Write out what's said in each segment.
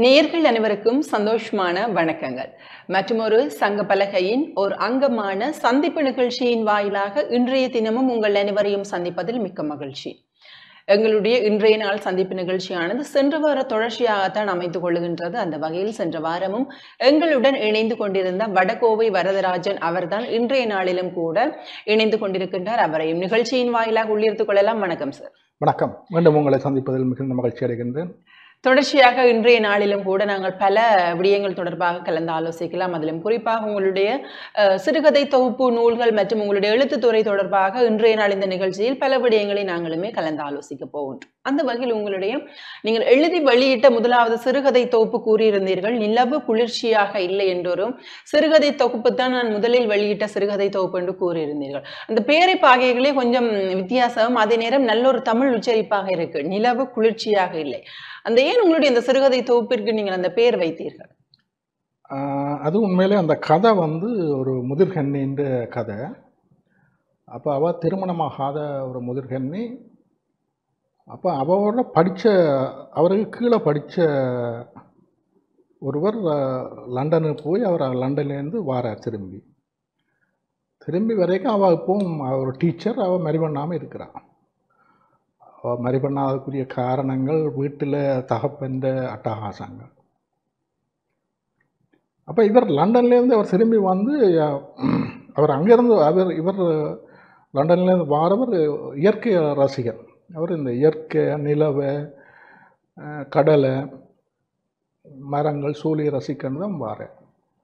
நேயர்கள் அனைவருக்கும் சந்தோஷமான வணக்கங்கள். மற்றுமொரு சங்க பலகையின் ஒரு அங்கமான சந்திப்பு நிகழ்ச்சியின் வாயிலாக இன்றைய தினமும் உங்கள் அனைவரையும் சந்திப்பதில் மிக்க மகிழ்ச்சி. எங்களுடைய இன்றைய நாள் சந்திப்பு நிகழ்ச்சியானது சென்ற வார தொடர்ச்சியாகத்தான் அமைத்துக் கொள்ளுகின்றது. அந்த வகையில் சென்ற வாரமும் எங்களுடன் இணைந்து கொண்டிருந்த வடகோவை வரதராஜன் அவர்தான் இன்றைய நாளிலும் கூட இணைந்து கொண்டிருக்கின்றார். அவரையும் நிகழ்ச்சியின் வாயிலாக உள்ளிருத்துக் கொள்ளலாம். வணக்கம் சார். வணக்கம். மீண்டும் உங்களை சந்திப்பதில் மிகுந்த மகிழ்ச்சி அடைகின்றேன். தொடர்ச்சியாக இன்றைய நாளிலும் கூட நாங்கள் பல விடயங்கள் தொடர்பாக கலந்து ஆலோசிக்கலாம். அதிலும் குறிப்பாக உங்களுடைய சிறுகதை தொகுப்பு நூல்கள் மற்றும் உங்களுடைய எழுத்துத்துறை தொடர்பாக இன்றைய நாள் இந்த நிகழ்ச்சியில் பல விடயங்களை நாங்களுமே கலந்து ஆலோசிக்க போகின்றோம். அந்த வகையில் உங்களுடைய நீங்கள் எழுதி வெளியிட்ட முதலாவது சிறுகதை தொகுப்பு கூறியிருந்தீர்கள், நிலவு குளிர்ச்சியாக இல்லை என்றொரும் சிறுகதை தொகுப்பு தான் நான் முதலில் வெளியிட்ட சிறுகதை தொகுப்பு என்று கூறியிருந்தீர்கள். அந்த பேரை பாகைகளே கொஞ்சம் வித்தியாசம், அதே நேரம் நல்ல ஒரு தமிழ் உச்சரிப்பாக இருக்கு. நிலவு குளிர்ச்சியாக இல்லை. அந்த ஏன் உங்களுடைய இந்த சிறுகதை தொகுப்பிற்கு நீங்கள் அந்த பேர் வைத்தீர்கள்? அது உண்மையிலே அந்த கதை ஒரு முதிர்கன்னின்ற கதை. அப்போ அவள் திருமணமாகாத ஒரு முதிர்கன்னி. அப்போ அவரோட அவருக்கு கீழே படித்த ஒருவர் லண்டனுக்கு போய் அவர் லண்டன்லேருந்து வாரார். திரும்பி வரைக்கும் அவள் இப்போவும் ஒரு டீச்சர். அவள் மறிபண்ணாமல் இருக்கிறாள். மறிபண்ணாதற்குரிய காரணங்கள் வீட்டில் தகப்பன்ற அட்டகாசங்கள். அப்போ இவர் லண்டன்லேருந்து அவர் திரும்பி அவர் அங்கேருந்து இவர் லண்டன்லேருந்து வாரவர் இயற்கை ரசிகர். அவர் இந்த இயற்கை, நிலவை, கடலை, மரங்கள், சூழியை ரசிக்கன்னு தான் வாரார்.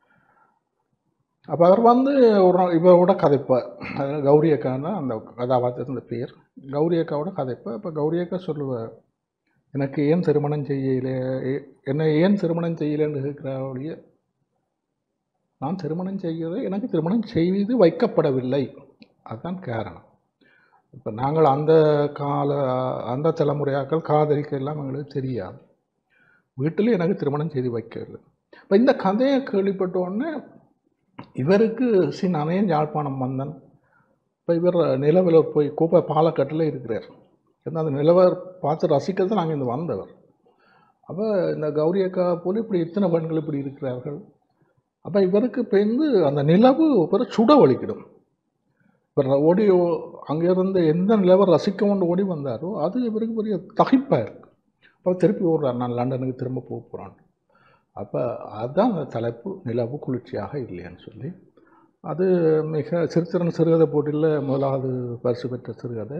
அப்போ அவர் இவரோட கதைப்பார். அதில் கௌரி அக்கான்னா அந்த கதாபாத்திரத்தின் பேர். கௌரி அக்காவோட கதைப்பார். இப்போ கௌரி அக்கா சொல்லுவார், எனக்கு ஏன் திருமணம் செய்யலை, என்னை ஏன் திருமணம் செய்யலைன்னு இருக்கிறாருடைய, நான் திருமணம் செய்கிறது எனக்கு திருமணம் செய்து வைக்கப்படவில்லை, அதுதான் காரணம். இப்போ நாங்கள் அந்த தலைமுறையாக்கள் காதலிக்க எல்லாம் எங்களுக்கு தெரியாது. வீட்டில் எனக்கு திருமணம் செய்து வைக்கவில்லை. இப்போ இந்த கதையை கேள்விப்பட்டோடனே இவருக்கு அணையன் யாழ்ப்பாணம் வந்தன். இப்போ இவர் நிலவில் போய் பாலக்காட்டில் இருக்கிறார். ஏன்னா அந்த நிலவை பார்த்து ரசிக்கிறது நாங்கள் இங்கே வந்தவர். அப்போ இந்த கௌரி அக்கா போல இப்படி இத்தனை பெண்கள் இப்படி இருக்கிறார்கள். அப்போ இவருக்கு அந்த நிலவு சுட வலிக்கிடும். இவர் அங்கேருந்து எந்த நிலவை ரசிக்க கொண்டு ஓடி வந்தாரோ அது இவருக்கு பெரிய தகைப்பாக இருக்குது. அப்போ திருப்பி ஓடுறார், நான் லண்டனுக்கு திரும்ப போக போகிறான். அப்போ அதுதான் அந்த தலைப்பு, நிலவு குளிர்ச்சியாக இல்லைன்னு சொல்லி. அது மிக சிறுகதை போட்டியில் முதலாவது பரிசு பெற்ற சிறுகதை.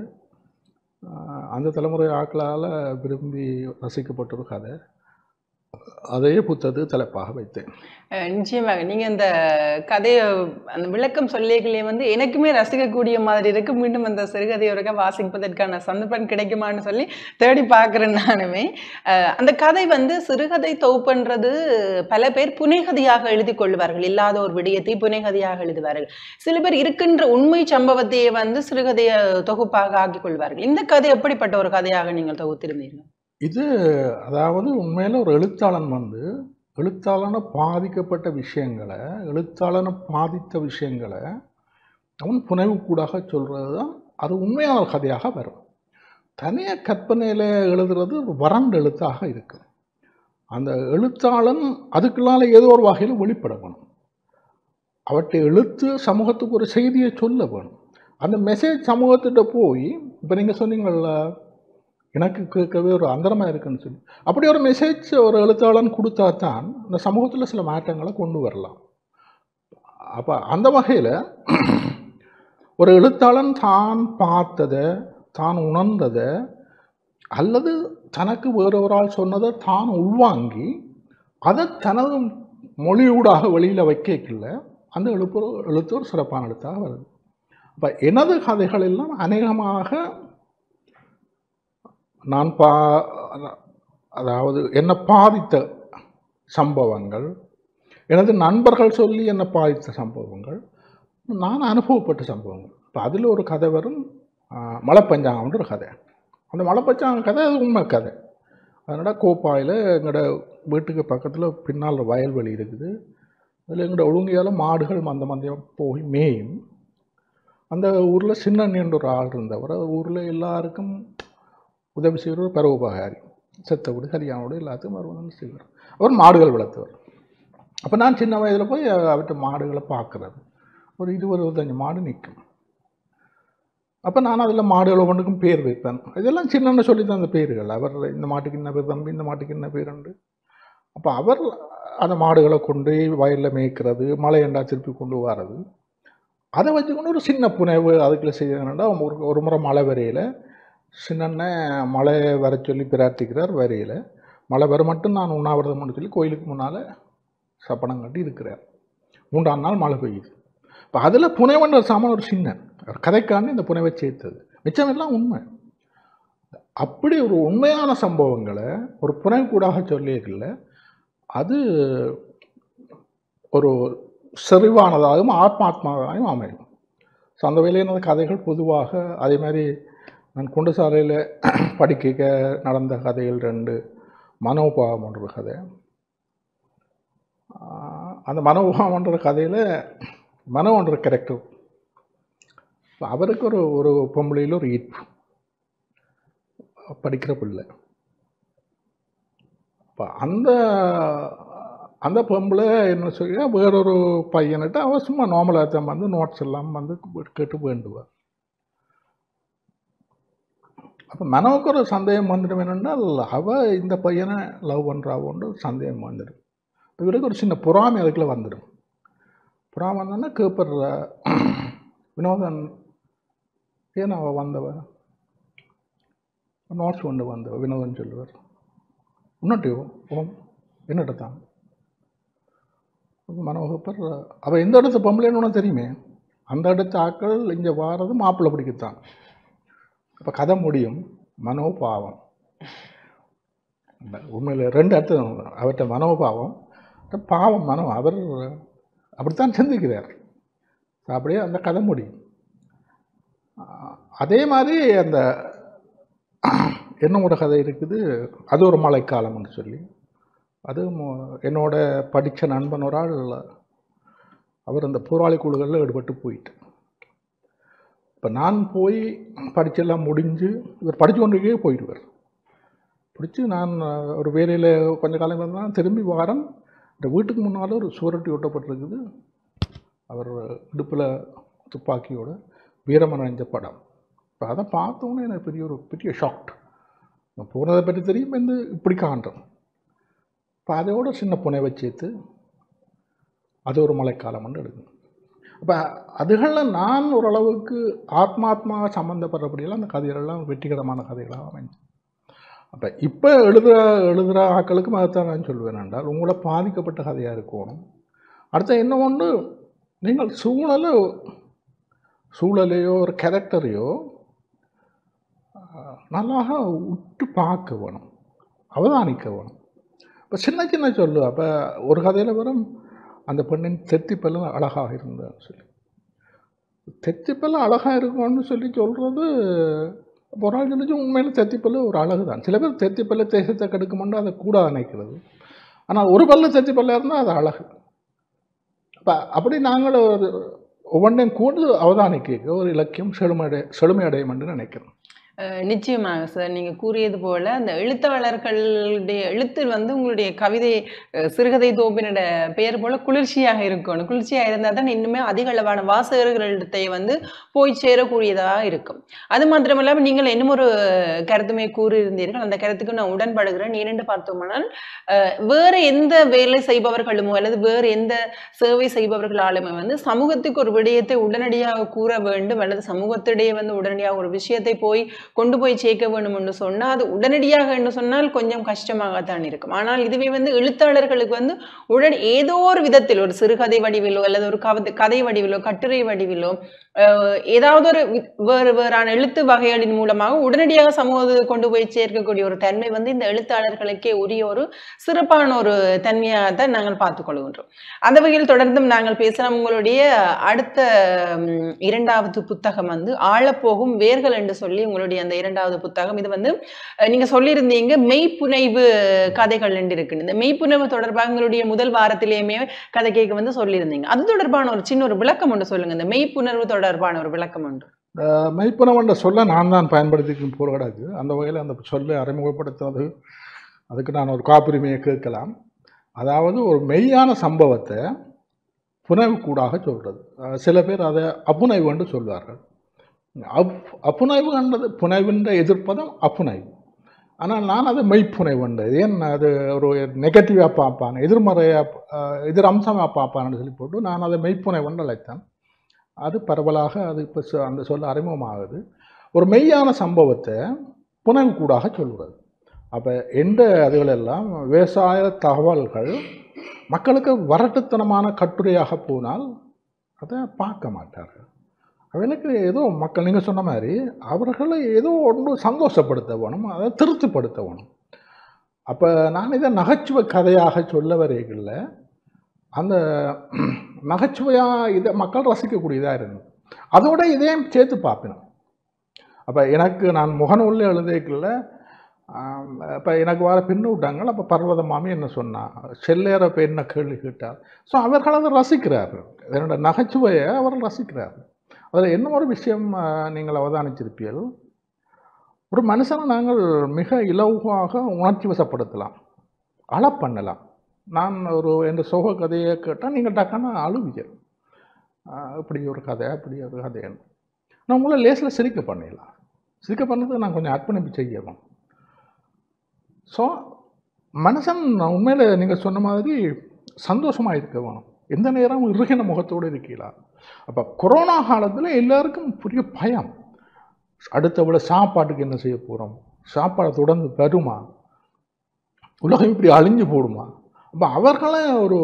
அந்த தலைமுறை ஆக்களால் விரும்பி ரசிக்கப்பட்ட ஒரு கதை. அதையே புத்தகத்துக்கு தலைப்பாக வைத்தேன். நிச்சயமாக நீங்கள் இந்த கதையை அந்த விளக்கம் சொல்லிகளே எனக்குமே ரசிக்கக்கூடிய மாதிரி இருக்கு. மீண்டும் அந்த சிறுகதையோட வாசிப்பதற்கான சந்தர்ப்பம் கிடைக்குமான்னு சொல்லி தேடி பார்க்குறேன் நானுமே. அந்த கதை சிறுகதை தொகுப்புன்றது பல பேர் புனைகதையாக எழுதி கொள்வார்கள். இல்லாத ஒரு விடயத்தை புனைகதையாக எழுதுவார்கள். சில பேர் இருக்கின்ற உண்மை சம்பவத்தையே சிறுகதையை தொகுப்பாக ஆக்கிக் கொள்வார்கள். இந்த கதை எப்படிப்பட்ட ஒரு கதையாக நீங்கள் தொகுத்திருந்தீர்கள்? இது அதாவது உண்மையில் ஒரு எழுத்தாளனை பாதிக்கப்பட்ட விஷயங்களை, எழுத்தாளனை பாதித்த விஷயங்களை அவன் புனைவு கூடாக சொல்கிறது தான் அது உண்மையான கதையாக வரும். தனியாக கற்பனையில் எழுதுறது ஒரு வறண்ட எழுத்தாக இருக்குது. அந்த எழுத்தாளன் அதுக்குள்ளால ஏதோ ஒரு வகையில் வெளிப்பட வேணும். அவற்றை எழுத்து சமூகத்துக்கு ஒரு செய்தியை சொல்ல வேணும். அந்த மெசேஜ் சமூகத்திட்ட போய், இப்போ நீங்கள் சொன்னீங்கள்ல எனக்கு கேட்கவே ஒரு அந்தரமாக இருக்குன்னு சொல்லி, அப்படி ஒரு மெசேஜ் ஒரு எழுத்தாளன் கொடுத்தா தான் இந்த சமூகத்தில் சில மாற்றங்களை கொண்டு வரலாம். அப்போ அந்த வகையில் ஒரு எழுத்தாளன் தான் பார்த்ததை, தான் உணர்ந்ததை, அல்லது தனக்கு வேறொரால் சொன்னதை தான் உள்வாங்கி அதை தனது மொழியூடாக வெளியில் வைக்கல அந்த எழுத்து ஒரு சிறப்பான எழுத்தாக வருது. அப்போ எனது கதைகள் எல்லாம் அநேகமாக நான் அதாவது என்னை பாதித்த சம்பவங்கள், எனது நண்பர்கள் சொல்லி என்னை பாதித்த சம்பவங்கள், நான் அனுபவப்பட்ட சம்பவங்கள். இப்போ அதில் ஒரு கதை வரும், மலைப்பஞ்சாங்கம்ன்ற ஒரு கதை. அந்த மலைப்பஞ்சாங்க கதை அது உண்மை கதை. அதனால் கோப்பாயில் எங்களோட வீட்டுக்கு பக்கத்தில் பின்னால் வயல்வெளி இருக்குது. அதில் எங்களோட ஒழுங்கையால் மாடுகள் மந்தம் போய் மேயும். அந்த ஊரில் சின்னண்ணின்ற ஒரு ஆள் இருந்தவர். ஊரில் எல்லாருக்கும் உதவி செய்கிற ஒரு பரோபகாரி. செத்த வீடு கல்யாண வீடு எல்லாத்தையும் மறுமணம் செய்வார். அவர் மாடுகள் வளர்த்தவர். அப்போ நான் சின்ன வயதில் போய் அவர்கிட்ட மாடுகளை பார்க்குறது, ஒரு 20-25 மாடு நிற்கும். அப்போ நான் அதில் மாடுகளை ஒன்றுக்கும் பேர் வைப்பேன். இதெல்லாம் சின்ன சொல்லித்தான் அந்த பேர்கள். அவர் இந்த மாட்டுக்கு என்ன பேர் தம்பி, இந்த மாட்டுக்கு என்ன பேர் உண்டு. அப்போ அவர் அந்த மாடுகளை கொண்டு வயலில் மேய்க்கிறது, மழை எண்டா திருப்பி கொண்டு வர்றது, அதை வச்சுக்கொண்டு ஒரு சின்ன புனைவு அதுக்குள்ளே செய்யணுன்னா ஒரு முறை மழை வரையில் சின்ன மழை வர சொல்லி பிரார்த்திக்கிறார். வரையில் மழை வர மட்டும் நான் உண்ணாவிரதம் சொல்லி கோயிலுக்கு முன்னால் சப்பனம் கட்டி இருக்கிறார். 3ஆம் நாள் மழை பெய்யுது. இப்போ அதில் புனைவன்ற சாமான் ஒரு சின்ன கதைக்காண்டி இந்த புனைவை சேர்த்தது. மிச்சம் எல்லாம் உண்மை. அப்படி ஒரு உண்மையான சம்பவங்களை ஒரு புனைக்கூடாக சொல்லியிருக்கல, அது ஒரு செறிவானதாகவும் ஆத்மாத்மாவாகவும் அமையும். ஸோ அந்த வகையிலான கதைகள் பொதுவாக அதே மாதிரி நான் குண்டசாலையில் படிக்க நடந்த கதைகள் 2. மனோபாவம் என்ற கதை. அந்த மனோபாவம் என்ற கதையில் மனோன்ற கேரக்டர், அவருக்கு ஒரு பொம்பளையில் ஒரு ஈர்ப்பு, படிக்கிற பிள்ளை. இப்போ அந்த பொம்பளை என்ன சொல்ல வேறொரு பையன்கிட்ட அவள் சும்மா நார்மலாக தான் வந்து நோட்ஸ் எல்லாம் வந்து கேட்டு வேண்டுவாள். அப்போ மனோவுக்கு ஒரு சந்தேகம் வந்துடும். என்னென்னால் அவள் இந்த பையனை லவ் பண்ணுறாவோன்னு சந்தேகம் வந்துடும். இவருக்கு ஒரு சின்ன பொறாமை அதுக்குள்ளே வந்துடும். பொறாமை வந்தோன்னா கேப்பர் வினோதன் ஏன் அவள் வந்தவ நோட்ஸ் கொண்டு வந்தவ வினோதன் சொல்லுவார். உன்னட்டையோ ஓம் என்னட்ட தான் மனோகப்பர் அவள் எந்த இடத்து பொம்பளைன்னு தெரியுமே, அந்த இடத்து ஆக்கள் இங்கே வாரது மாப்பிள்ளை பிடிக்கத்தான். அப்போ கதை முடியும். மனோபாவம் உண்மையில் 2 அர்த்தம். அவர்கிட்ட மனோபாவம், பாவம் மனம். அவர் அப்படித்தான் சிந்திக்கிறார். அப்படியே அந்த கதை முடியும். அதே மாதிரி அந்த என்னோட கதை இருக்குது. அது ஒரு மழைக்காலம்னு சொல்லி, அது என்னோட படித்த நண்பன் ஒரு ஆள், அவர் அந்த போராளி குழுக்களில் ஈடுபட்டு போயிட்டு, இப்போ நான் போய் படித்தெல்லாம் முடிஞ்சு இவர் படித்து கொண்டே போயிடுவார். பிடிச்சி நான் ஒரு வேலையில் கொஞ்சம் காலம் இருந்தால் திரும்பி வாரம். இந்த வீட்டுக்கு முன்னால் ஒரு சுவரொட்டி ஒட்டப்பட்டிருக்குது. அவர் இடுப்பில் துப்பாக்கியோட வீரமன் அணிஞ்ச படம். இப்போ அதை பார்த்தோன்னே எனக்கு பெரிய ஷாக்ட். நான் போனதை பற்றி தெரியும், வந்து இப்படி காண்றோம். இப்போ அதோட சின்ன புனைவை சேர்த்து அது ஒரு மழைக்காலம்னு எடுக்கணும். அப்போ அதுகளில் நான் ஓரளவுக்கு ஆத்மாத்மாக சம்மந்தப்படுறபடியெல்லாம் அந்த கதைகளெல்லாம் வெற்றிகரமான கதைகளாக அமைஞ்சு. அப்போ இப்போ எழுதுகிற ஆக்களுக்கும் அதைத்தான் நான் சொல்வேன் என்றால், உங்களோட பாதிக்கப்பட்ட கதையாக இருக்கணும். அடுத்த என்ன ஒன்று, நீங்கள் சூழலையோ ஒரு கேரக்டரையோ நல்லா உற்று பார்க்க வேணும், அவதானிக்க வேணும். இப்போ சின்ன சொல்லு. அப்போ ஒரு கதையில் வரும், அந்த பெண்ணின் தெத்திப்பெல்லாம் அழகாக இருந்தான்னு சொல்லி, தெத்திப்பெல்லாம் அழகாக இருக்கும்னு சொல்லி சொல்கிறது ஒரு ஆள் சொல்லிச்சு. உண்மையில் தெத்திப்பல்லு ஒரு அழகு தான். சில பேர் தெத்திப்பல்ல தேசத்தை கெடுக்குமென்று அதை கூட நினைக்கிறது. ஆனால் ஒரு பல்ல தெத்திப்பல்ல இருந்தால் அது அழகு. இப்போ அப்படி நாங்கள் ஒவ்வொன்றையும் கூட அவதானிக்க ஒரு இலக்கியம் செழுமையடையும் என்று நினைக்கிறோம். நிச்சயமாக சார், நீங்கள் கூறியது போல அந்த எழுத்தாளர்களுடைய எழுத்து வந்து உங்களுடைய கவிதை சிறுகதை தொகுப்பினோட பெயர் போல குளிர்ச்சியாக இருக்கணும். குளிர்ச்சியாக இருந்தால் தான் இன்னுமே அதிக அளவான வாசகர்களிடத்தை வந்து போய் சேரக்கூடியதாக இருக்கும். அது மாத்திரமில்லாமல் நீங்கள் இன்னும் ஒரு கருத்துமே கூறியிருந்தீர்கள். அந்த கருத்துக்கு நான் உடன்படுகிறேன். ஏனென்று பார்த்தோம்னால் வேறு எந்த வேலை செய்பவர்களுமோ அல்லது வேறு எந்த சேவை செய்பவர்களாலுமே வந்து சமூகத்துக்கு ஒரு விடயத்தை உடனடியாக கூற வேண்டும், அல்லது சமூகத்திடையே வந்து உடனடியாக ஒரு விஷயத்தை போய் கொண்டு போய் சேர்க்க வேண்டும் என்று சொன்னால் அது உடனடியாக என்று சொன்னால் கொஞ்சம் கஷ்டமாகத்தான் இருக்கும். ஆனால் இதுவே வந்து எழுத்தாளர்களுக்கு வந்து ஏதோ ஒரு விதத்தில் ஒரு சிறுகதை வடிவிலோ அல்லது ஒரு கதை வடிவிலோ கட்டுரை வடிவிலோ ஏதாவது ஒரு வேறான எழுத்து வகைகளின் மூலமாக உடனடியாக சமூகத்தை கொண்டு போய் சேர்க்கக்கூடிய ஒரு தன்மை வந்து இந்த எழுத்தாளர்களுக்கே உரிய ஒரு சிறப்பான ஒரு தன்மையாகத்தான் நாங்கள் பார்த்துக் கொள்கின்றோம். அந்த வகையில் தொடர்ந்தும் நாங்கள் பேசலாம். உங்களுடைய அடுத்த 2வது புத்தகம் வந்து ஆழப்போகும் வேர்கள் என்று சொல்லி உங்களுடைய அந்த 2வது புத்தகம். இது வந்து நீங்க சொல்லியிருந்தீங்க மெய்ப்புனைவு கதைகள் என்று இருக்கு. இந்த மெய்ப்புனைவு தொடர்பாக உங்களுடைய முதல் வாரத்திலேயுமே கதை கேட்க வந்து சொல்லியிருந்தீங்க. அது தொடர்பான ஒரு சின்ன ஒரு விளக்கம் ஒன்று சொல்லுங்க. இந்த மெய்ப்புணர்வு தொடர்பான ஒரு விளக்கம் ஒன்று. மெய்ப்பனம் என்ற சொல்ல நான் தான் பயன்படுத்திக்கும் போல் கிடக்கு. அந்த வகையில் அந்த சொல்லை அறிமுகப்படுத்துவது அதுக்கு நான் ஒரு காப்புரிமையை கேட்கலாம். அதாவது ஒரு மெய்யான சம்பவத்தை புனைவுக்கூடாக சொல்கிறது. சில பேர் அதை அப்புனைவு என்று சொல்வார்கள். அப்புனைவு என்றது புனைவுன்ற எதிர்ப்பதம் அப்புனைவு. ஆனால் நான் அதை மெய்ப்புனைவு என்றது. ஏன் அது ஒரு நெகட்டிவாக பார்ப்பான், எதிர் அம்சமாக பார்ப்பான்னு சொல்லி போட்டு நான் அதை மெய்ப்புனைவு என்று அழைத்தேன். அது பரவலாக அது இப்போ அந்த சொல்ல அறிமுகமாகுது. ஒரு மெய்யான சம்பவத்தை புனைவுக்கூடாக சொல்கிறது. அப்போ எந்த அதுகளெல்லாம் விவசாய தகவல்கள் மக்களுக்கு வரட்டுத்தனமான கட்டுரையாக போனால் அதை பார்க்க மாட்டார்கள். அவனுக்கு ஏதோ மக்கள் நீங்கள் சொன்ன மாதிரி அவர்களை ஏதோ ஒன்று சந்தோஷப்படுத்த வேணும், அதை திருப்திப்படுத்த வேணும். அப்போ நான் இதை நகைச்சுவை கதையாக சொல்ல வரைகளில் அந்த நகைச்சுவையாக இதை மக்கள் ரசிக்கக்கூடியதாக இருந்தது. அதோட இதையும் சேர்த்து பார்ப்பினோம். அப்போ எனக்கு நான் முகநூலில் எழுதிக்கல, இப்போ எனக்கு வர பின்னு விட்டாங்க. அப்போ பர்வத மாமி என்ன சொன்னான், செல்லேற இப்போ என்ன கேள்வி கேட்டார். ஸோ அவர்கள் அதை ரசிக்கிறார்கள், என்னோட நகைச்சுவையை அவர்கள் ரசிக்கிறார்கள். அதில் என்ன ஒரு விஷயம் நீங்கள் அவதானிச்சிருப்பீர்கள், ஒரு மனுஷனை நாங்கள் மிக இலவாக உணர்ச்சி வசப்படுத்தலாம், அழ பண்ணலாம். நான் ஒரு எந்த சோக கதையை கேட்டால் நீங்கள் டக்கான அழுவீர்கள். இப்படி ஒரு கதை அப்படி ஒரு கதைன்னு நான் உங்களை லேசில் சிரிக்க பண்ணிடலாம். சிரிக்க பண்ணது நான் கொஞ்சம் அர்ப்பணிப்பு செய்யணும். ஸோ மனுஷன் உண்மையில் நீங்கள் சொன்ன மாதிரி சந்தோஷமாக இருக்க வேணும், எந்த நேரம் இறுகின முகத்தோடு இருக்கலாம். அப்போ கொரோனா காலத்தில் எல்லாருக்கும் பெரிய பயம், அடுத்த விட சாப்பாட்டுக்கு என்ன செய்ய போகிறோம், சாப்பாடை தொடர்ந்து வருமா, உலகம் இப்படி அழிஞ்சு போடுமா. அப்போ அவர்களை ஒரு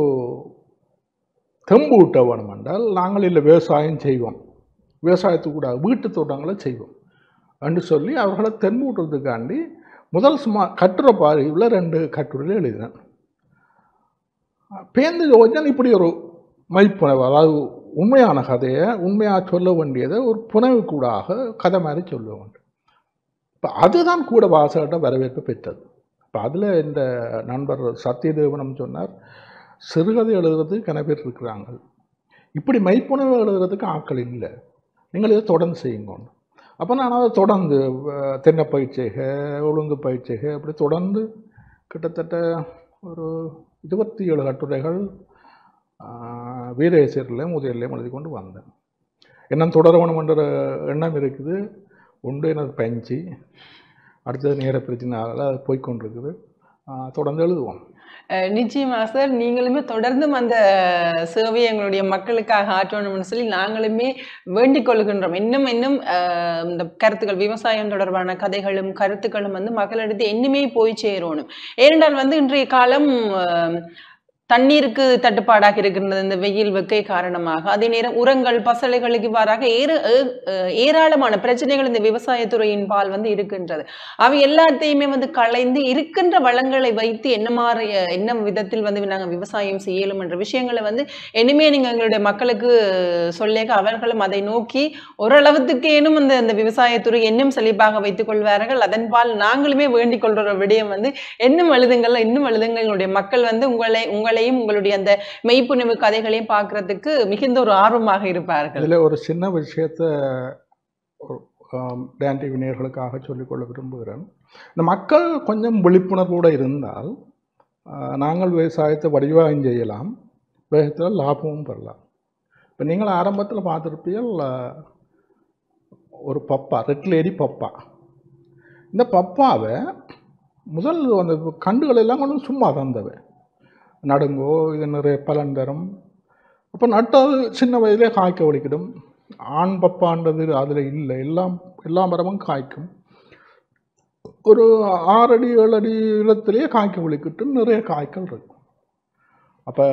தெம்பு விட்ட வேணும் என்றால் நாங்கள் இல்லை விவசாயம் செய்வோம், விவசாயத்துக்கு கூட வீட்டு தோட்டங்களை செய்வோம் என்று சொல்லி அவர்களை தெம்பு விட்டுறதுக்காண்டி முதல் சும்மா கட்டுரை பாரியில் 2 கட்டுரையில் எழுதினேன். பேந்து யோஜன் இப்படி ஒரு மைப்புனைவு, அதாவது உண்மையான கதையை உண்மையாக சொல்ல வேண்டியதை ஒரு புனைவு கூடாக கதை மாதிரி சொல்ல வேண்டும். இப்போ அதுதான் கூட வாசகட்ட வரவேற்பு பெற்றது. இப்போ அதில் இந்த நண்பர் சத்யதேவனம் சொன்னார், சிறுகதை எழுதுறதுக்கு கன பேர் இருக்கிறாங்க, இப்படி மைப்புனைவு எழுதுறதுக்கு ஆட்கள் இல்லை, நீங்கள் இதை தொடர்ந்து செய்யுங்க. அப்போ நான் அதை தொடர்ந்து தென்னை பயிற்சிக, ஒழுங்கு பயிற்சிக, அப்படி தொடர்ந்து கிட்டத்தட்ட ஒரு 27 கட்டுரைகள் வீரேசரில் முதலிலையும் எழுதி கொண்டு வந்தேன். இன்னும் தொடரவணும் என்ற எண்ணம் இருக்குது. ஒன்று எனக்கு பயிற்சி, அடுத்தது நேர பிரச்சனையால் அது போய்கொண்டிருக்குது. தொடர்ந்து எழுதுவோம். நிச்சயமா சார், நீங்களுமே தொடர்ந்தும் அந்த சேவையை எங்களுடைய மக்களுக்காக ஆற்றணும்னு சொல்லி நாங்களுமே வேண்டிக் கொள்கின்றோம். இன்னும் இந்த கருத்துக்கள், விவசாயம் தொடர்பான கதைகளும் கருத்துக்களும் வந்து மக்களிடத்து இன்னுமே போய் சேரணும். ஏனென்றால் இன்றைய காலம் தண்ணீருக்கு தட்டுப்பாடாக இருக்கின்றது இந்த வெயில் வெக்கை காரணமாக. அதே நேரம் உரங்கள், பசலைகளுக்கு இவ்வாறாக ஏராளமான பிரச்சனைகள் இந்த விவசாயத்துறையின் பால் இருக்கின்றது. அவை எல்லாத்தையுமே களைந்து இருக்கின்ற வளங்களை வைத்து என்ன விதத்தில் நாங்கள் விவசாயம் செய்யலும் என்ற விஷயங்களை இனிமே நீங்க எங்களுடைய மக்களுக்கு சொல்லேக அவர்களும் அதை நோக்கி ஓரளவுக்கேனும் இந்த விவசாயத்துறை இன்னும் செழிப்பாக வைத்துக் கொள்வார்கள். அதன் பால் நாங்களுமே வேண்டிக் கொள்ற விடயம் இன்னும் எழுதுங்கள், இன்னும் எழுதுங்கள். எங்களுடைய மக்கள் உங்களையும் உங்களுடைய அந்த மெய்ப்புணர்வு கதைகளையும் பார்க்கறதுக்கு மிகுந்த ஒரு ஆர்வமாக இருப்பார்கள். இதில் ஒரு சின்ன விஷயத்தை டான் டிவி நேயர்களுக்காக சொல்லிக்கொள்ள விரும்புகிறேன். இந்த மக்கள் கொஞ்சம் விழிப்புணர்வோடு இருந்தால் நாங்கள் விவசாயத்தை வடிவாகம் செய்யலாம், வேகத்தில் லாபமும் பெறலாம். இப்போ நீங்கள் ஆரம்பத்தில் பார்த்துருப்பீர்கள் ஒரு பப்பா, ரெட் லேடி பப்பா. இந்த பப்பாவை முதல் அந்த கண்டுகள் எல்லாம் கொஞ்சம் சும்மா தந்தவை, நடுங்கோ, இது நிறைய பலன் தரும். அப்போ நட்டால் சின்ன வயதிலே காய்க்க வலிக்கிடும். ஆண் பப்பான்றது அதில் இல்லை, எல்லா மரமும் காய்க்கும். ஒரு 6 அடி 7 அடி இடத்துலேயே காய்க்க வலிக்கிட்டு நிறைய காய்கள் இருக்கும். அப்போ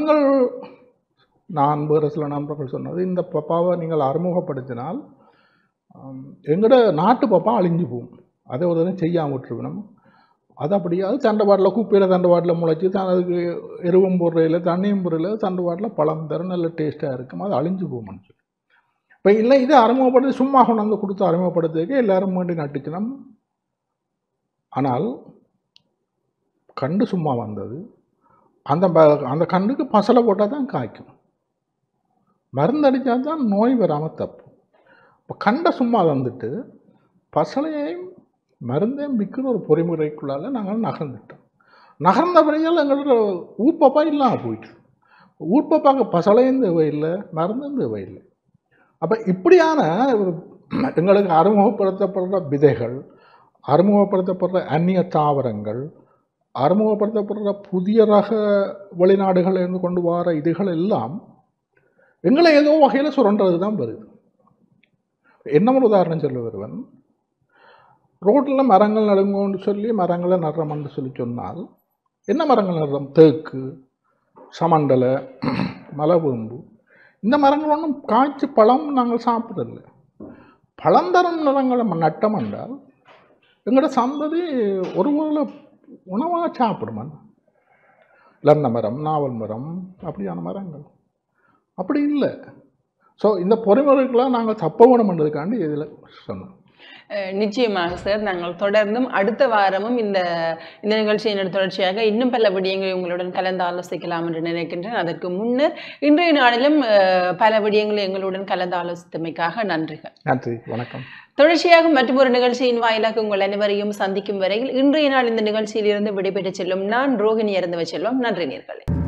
நான் வேறு சில நண்பர்கள் சொன்னது, இந்த பப்பாவை நீங்கள் அறிமுகப்படுத்தினால் எங்களோட நாட்டு பப்பா அழிஞ்சு போகும், அதை ஒரு தடவை செய்யாமல் விட்டுருக்கணும். அது அப்படியே அது தண்டவாட்டில் குப்பையில் தண்டவாட்டில் முளைச்சி அதுக்கு எருவும் பொருளையில் தண்ணியும் பொருளில் தண்டவாட்டில் பழம் தரும், நல்ல டேஸ்ட்டாக இருக்கும், அது அழிஞ்சு போகும்னு சொல்லி. இப்போ இல்லை, இதை அறிமுகப்படுத்தி சும்மா கொண்டாந்து கொடுத்து அறிமுகப்படுத்துறதுக்கு எல்லோரும் வேண்டி நட்டுச்சினம். ஆனால் கண்டு சும்மா வந்தது, அந்த கண்டுக்கு பசலை போட்டால் தான் காய்க்கும், மருந்து அடித்தா தான் நோய் வராமல் தப்பும். இப்போ கண்ட சும்மா வந்துட்டு பசலையையும் மருந்தையும் விற்கிற ஒரு பொறிமுறைக்குள்ளால நாங்கள் நகர்ந்துட்டோம். நகர்ந்த பிறகு எங்களோட ஊர்ப்பப்பா இல்லாமல் போயிட்டு, ஊர்ப்பப்பாக்கு பசலையும் தேவையில்லை, மருந்தும் தேவையில்லை. அப்போ இப்படியான எங்களுக்கு அறிமுகப்படுத்தப்படுற விதைகள், அறிமுகப்படுத்தப்படுற அந்நிய தாவரங்கள், அறிமுகப்படுத்தப்படுற புதிய ரக வெளிநாடுகளிலிருந்து கொண்டு வர இதுகள் எல்லாம் எங்களை ஏதோ வகையில் சுரண்டது தான் வருது. என்ன ஒரு உதாரணம் சொல்ல வருவன், ரோட்டில் மரங்கள் நடுங்கன்னு சொல்லி மரங்களை நடுறோம்னு சொல்லி சொன்னால் என்ன மரங்கள் நடுறோம்? தேக்கு, சமண்டலை, மலைவேம்பு. இந்த மரங்கள் ஒன்றும் காய்ச்சி பழம் நாங்கள் சாப்பிடல. பழந்தரம் நிறங்களை நட்டம் என்றால் எங்களோட சந்ததி ஒருவேளை உணவாக சாப்பிடுமா? இளந்த மரம், நாவல் மரம், அப்படியான மரங்கள் அப்படி இல்லை. ஸோ இந்த பொறிமுறைகளாக நாங்கள் தப்ப வேணும்ன்றதுக்காண்டி இதில் சொன்னோம். நிச்சயமாக சார், நாங்கள் தொடர்ந்தும் அடுத்த வாரமும் இந்த நிகழ்ச்சியின் தொடர்ச்சியாக இன்னும் பல விடயங்களை உங்களுடன் கலந்து ஆலோசிக்கலாம் என்று நினைக்கின்றேன். அதற்கு முன்னர் இன்றைய நாளிலும் பல விடயங்களை எங்களுடன் கலந்து ஆலோசித்தமைக்காக நன்றிகள். நன்றி, வணக்கம். தொடர்ச்சியாக மற்றொரு நிகழ்ச்சியின் வாயிலாக உங்கள் அனைவரையும் சந்திக்கும் வரையில் இன்றைய நாள் இந்த நிகழ்ச்சியில் இருந்து விடைபெற்று செல்லும் நான் ரோகிணி இறந்தவ செல்வம். நன்றி நேயர்களே.